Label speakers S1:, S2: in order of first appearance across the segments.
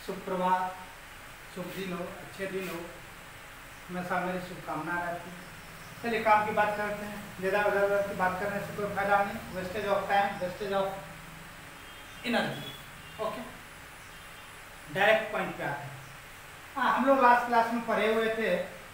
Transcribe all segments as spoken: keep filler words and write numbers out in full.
S1: सुप्रभात, शुभ दिन हो, अच्छे दिन हो, हमेशा मेरी शुभकामना रहती है। चलिए काम की बात करते हैं। ज़्यादा उधर की बात करने से कोई फायदा नहीं, wastage of time, wastage of energy. Okay, direct point पे आते हैं। हाँ, हम लोग लास्ट क्लास में पढ़े हुए थे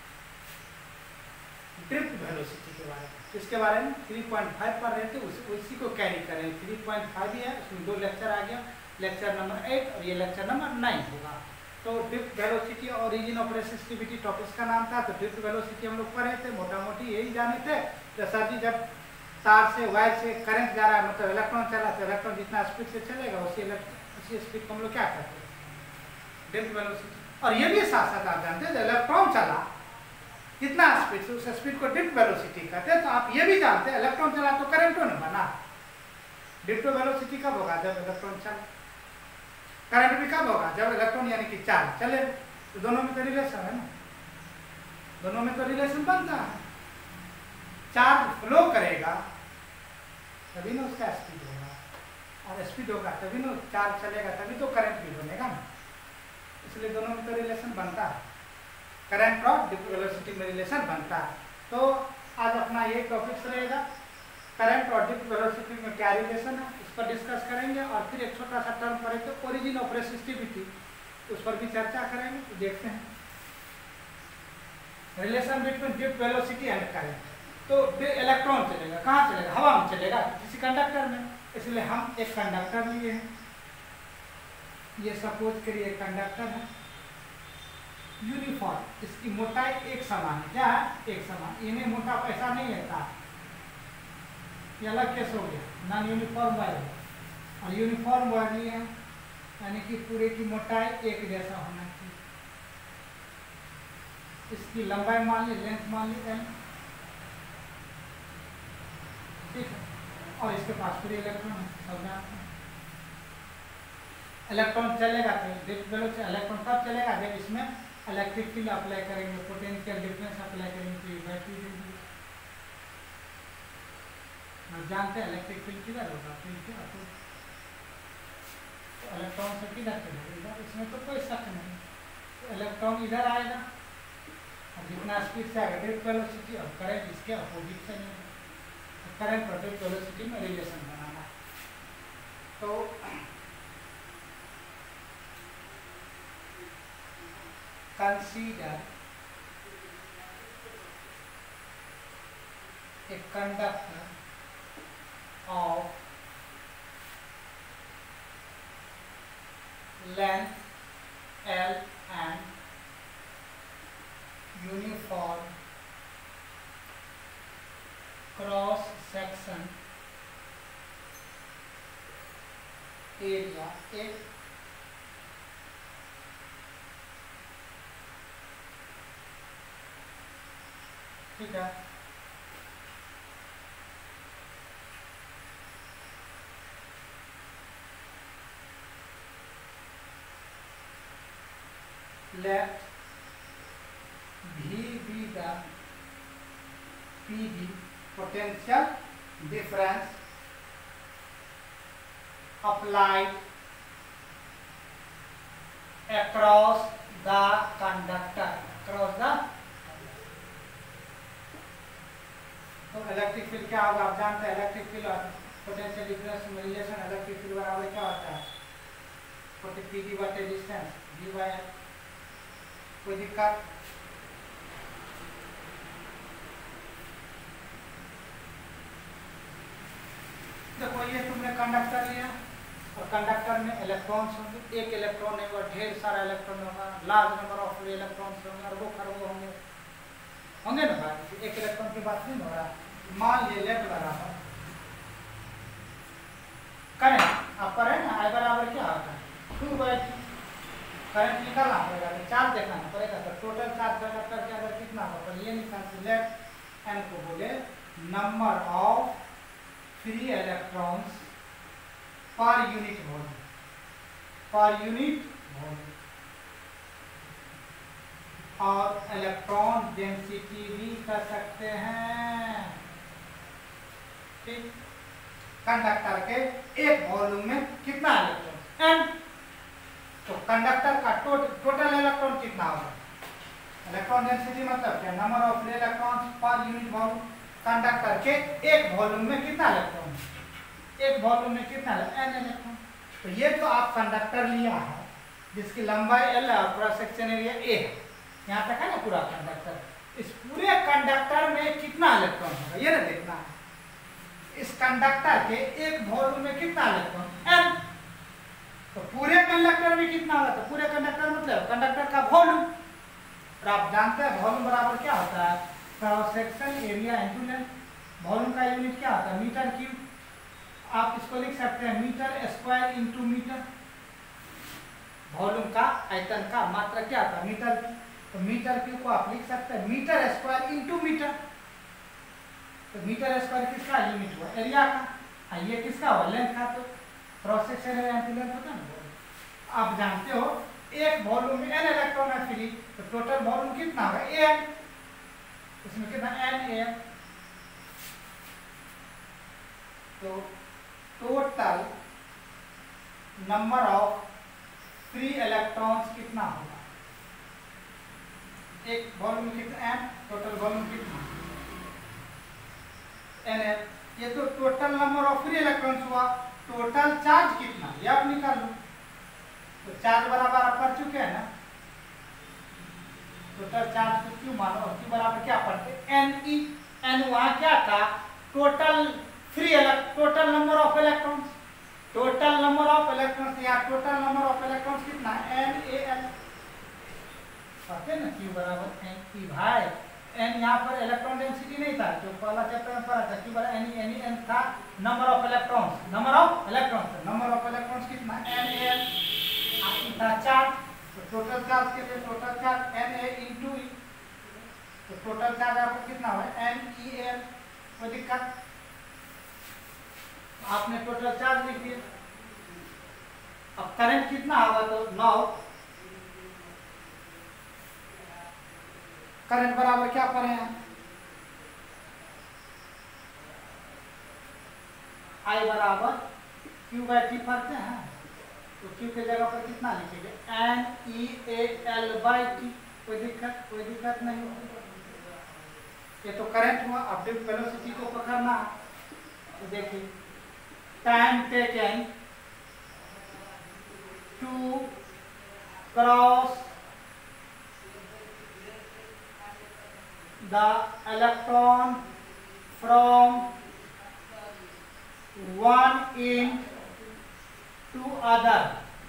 S1: ड्रिफ्ट वेलोसिटी के बारे में। इसके बारे में थ्री पॉइंट फाइव पढ़ रहे थे, उस, उसी को कैरी करें। थ्री पॉइंट फाइव ही है, उसमें दो लेक्चर आ गया, लेक्चर नंबर एट और ये लेक्चर नंबर नाइन होगा। तो ड्रिफ्ट वेलोसिटी और ओरिजिन ऑफ रेसिस्टिविटी टॉपिक्स का नाम था। तो ड्रिफ्ट वेलोसिटी हम लोग पढ़े थे, मोटा मोटी यही जाने थे। जैसा कि जब तार से वायर से करंट जा रहा है, मतलब इलेक्ट्रॉन चला, तो इलेक्ट्रॉन जितना स्पीड से चलेगा उसी उसी स्पीड को हम लोग क्या कहते हैं, ड्रिफ्ट वेलोसिटी। और ये भी साथ साथ आप जानते हैं, जब इलेक्ट्रॉन चला कितना स्पीड से, उस स्पीड को ड्रिफ्ट वेलोसिटी कहते हैं। तो आप ये भी जानते हैं इलेक्ट्रॉन चला तो करंट तो नहीं बना। ड्रिफ्ट वेलोसिटी कब होगा, जब इलेक्ट्रॉन चला। करंट भी कब होगा, जब इलेक्ट्रॉन यानी कि चार्ज चले। तो दोनों में तो रिलेशन है ना, दोनों में तो रिलेशन बनता है। चार्ज फ्लो करेगा तभी ना उसका स्पीड होगा, और स्पीड होगा तभी ना चार्ज चलेगा, तभी तो करंट भी बनेगा ना। इसलिए दोनों में तो रिलेशन बनता है, करंट और ड्रिफ्ट वेलोसिटी में रिलेशन बनता है। तो आज अपना ये टॉपिक्स रहेगा, करंट और ड्रिफ्ट वेलोसिटी में क्या रिलेशन है, इस पर डिस्कस करेंगे। और फिर एक छोटा सा टर्म पढ़ेंगे ओरिजिन ऑफ रेसिस्टिविटी, उस पर भी चर्चा करेंगे। तो देखते हैं relation between drift velocity and current. तो इलेक्ट्रॉन चलेगा, कहाँ चलेगा, हवा में चलेगा, किसी कंडक्टर में। इसलिए हम एक कंडक्टर लिए हैं, ये सपोज करिए कंडक्टर है, यूनिफॉर्म, इसकी मोटाई एक समान है। क्या है, एक समान। इन्हें मोटा पैसा नहीं है था, ये अलग केस हो गया, नॉन यूनिफॉर्म वायर। और यूनिफॉर्म वायर लिए हैं, यानी कि पूरे की मोटाई एक जैसा होना चाहिए। इसकी लंबाई मान ली, लेंथ मान ली एल, ठीक है। और इसके पास पूरे इलेक्ट्रॉन है, सब जानते हैं। इलेक्ट्रॉन चलेगा तो ड्रिफ्ट वेलोसिटी, इलेक्ट्रॉन कब चलेगा, जब इसमें इलेक्ट्रिक फील्ड अप्लाई करेंगे, पोटेंशियल डिफरेंस अप्लाई करेंगे, तो बैटरी देगी। आप जानते हैं इलेक्ट्रिक फील्ड किधर होगा, फील्ड किधर, तो इलेक्ट्रॉन से किधर चलेगा, इधर। इसमें तो कोई शक नहीं। तो इलेक्ट्रॉन इधर आएगा, और जितना स्पीड से आएगा ड्रिफ्ट वेलोसिटी, और करंट इसके अपोजिट से नहीं। तो करंट और ड्रिफ्ट वेलोसिटी में रिलेशन बनाना। तो consider a conductor of length L and uniform cross section area A. ठीक है, let V be the P B potential difference applied across the conductor, across the। तो इलेक्ट्रिक फील्ड क्या होगा, आप जानते हैं इलेक्ट्रिक फील्ड और पोटेंशियल डिफरेंस में रिलेशन। इलेक्ट्रिक फील्ड बराबर क्या होता है, पी डी बटे डिस्टेंस डी बाई एल। कोई दिक्कत, देखो ये तुमने कंडक्टर लिया, और कंडक्टर में इलेक्ट्रॉन्स होंगे। एक इलेक्ट्रॉन नहीं होगा, ढेर सारा इलेक्ट्रॉन होगा, लार्ज नंबर ऑफ इलेक्ट्रॉन्स होंगे, अरबों खरबों होंगे होंगे ना भाई। एक इलेक्ट्रॉन की बात नहीं हो रहा। मान लीजिए लेट बराबर करंट, आप पर है ना, आई बराबर क्या होता है, टू बाई टू। करंट निकालना पड़ेगा, तो चार्ज देखना पड़ेगा। तो टोटल चार्ज कंडक्टर के अंदर कितना होगा, ये निकाल से लेट एन को बोले number of free electrons per unit volume, per unit volume. और इलेक्ट्रॉन डेंसिटी भी कर सकते हैं, ठीक। कंडक्टर के एक वॉल्यूम में कितना इलेक्ट्रॉन, एन। तो कंडक्टर का टोट, टोटल इलेक्ट्रॉन कितना होगा? इलेक्ट्रॉन डेंसिटी मतलब क्या? Number of electrons per unit volume. Conductor के एक वॉल्यूम में कितना इलेक्ट्रॉन? एक वॉल्यूम में कितना? N electron. तो ये जो आप कंडक्टर लिया है जिसकी लंबाई एल है और क्रॉस सेक्शन एरिया ए है, यहाँ तक है ना पूरा कंडक्टर, इस पूरे कंडक्टर में कितना इलेक्ट्रॉन होगा ये ना देखना है। इस कंडक्टर के एक वॉल्यूम में कितना इलेक्ट्रॉन? एन। तो पूरे कंडक्टर में कितना होगा? तो पूरे कंडक्टर मतलब कंडक्टर का वॉल्यूम। और आप जानते हैं वॉल्यूम बराबर क्या होता है? Cross section area into length. Volume का यूनिट क्या होता है? Metre cube. आप इसको लिख सकते हैं metre square into metre. Volume का, आयतन का मात्रा क्या होता है? मीटर। तो मीटर क्यूब को आप लिख सकते हैं मीटर स्क्वायर इंटू मीटर। तो मीटर स्क्वायर किसका यूनिट हुआ? एरिया का। ये किसका हुआ? लेंथ का। तो cross section area into length होता है ना। आप जानते हो एक वॉल्यूम में एन इलेक्ट्रॉन है फ्री, तो टोटल वॉल्यूम कितना होगा? एन। इसमें कितना? N A. तो total number of free electrons कितना होगा? एक वॉल्यूम में कितना? एन। टोटल वॉल्यूम कितना? एन है। ये तो total number of free electrons हुआ। टोटल चार्ज कितना ये आप निकाल लो। तो चार्ज बराबर आप कर चुके हैं ना। टोटल चार्ज को क्यों मानो? और क्यों बराबर क्या पढ़ते? N E. एन वहां क्या था? Total free electron, total number of electrons. Total number of electrons या टोटल नंबर ऑफ इलेक्ट्रॉन्स कितना? N A L. पढ़ते ना क्यू बराबर एन ई। भाई एन यहाँ पर इलेक्ट्रॉन डेंसिटी नहीं था जो पहला चैप्टर में पढ़ा था। क्यू बराबर एन एन एन था number of electrons. Number of electrons number of electrons कितना? N A L. था चार्ज, तो टोटल चार्ज के लिए total charge N A into E. तो टोटल चार्ज आपको कितना हुआ? N E L. कोई दिक्कत? आपने टोटल चार्ज लिख दिया। अब करंट कितना होगा? तो नौ। करंट बराबर क्या पढ़े हैं? आई बराबर क्यू बाई टी पढ़ते हैं। तो क्यू के जगह पर कितना लिखेंगे? N E A L by T. कोई दिक्कत? कोई दिक्कत नहीं। ये तो करंट हुआ। अब वेलोसिटी को पकड़ना। तो देखिए time taken to cross the electron from one in to other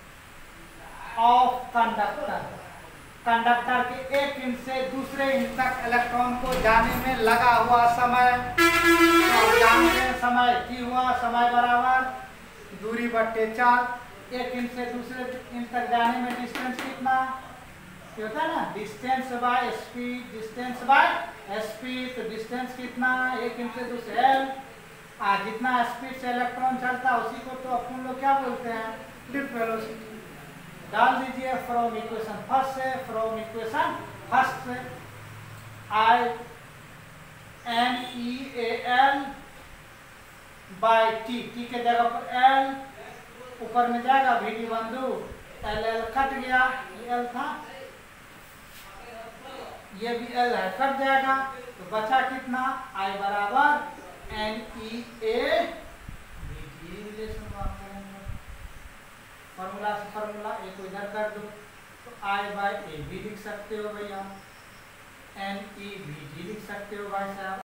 S1: of conductor. Conductor के एक इंच से दूसरे इंच तक इलेक्ट्रॉन को जाने में लगा हुआ समय। तो जानते हैं समय की हुआ? समय बराबर दूरी बट्टे चार। एक इंच से दूसरे इंच तक जाने में डिस्टेंस कितना होता है ना? Distance by speed. Distance by speed. तो डिस्टेंस कितना? एक इंच से दूसरे एल। आज जितना स्पीड से इलेक्ट्रॉन चलता है उसी को तो अपन लोग क्या बोलते हैं? Drift velocity. डाल दीजिए फ्रॉम इक्वेशन फर्स्ट से। फ्रॉम इक्वेशन फर्स्ट से I N E A L by T. T के जगह पर एल ऊपर में जाएगा वी डी बंधु। एल एल कट गया, ये एल था, ये भी एल है, कट जाएगा। तो बचा कितना? आई बराबर N E A V T. Relation बात करेंगे फॉर्मूला से फॉर्मूला ए को इधर कर दो। तो आई बाई ए भी लिख सकते हो भैया, एन ई वी टी लिख सकते हो भाई साहब।